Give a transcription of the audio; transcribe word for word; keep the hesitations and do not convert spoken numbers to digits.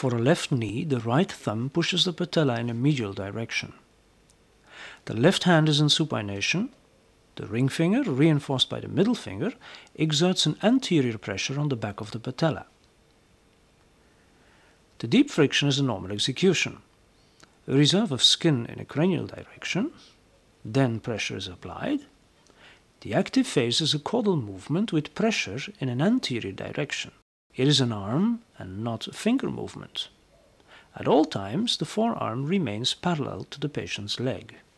For a left knee, the right thumb pushes the patella in a medial direction. The left hand is in supination. The ring finger, reinforced by the middle finger, exerts an anterior pressure on the back of the patella. The deep friction is a normal execution. A reserve of skin in a cranial direction, then pressure is applied. The active phase is a caudal movement with pressure in an anterior direction. It is an arm and not a finger movement. At all times, the forearm remains parallel to the patient's leg.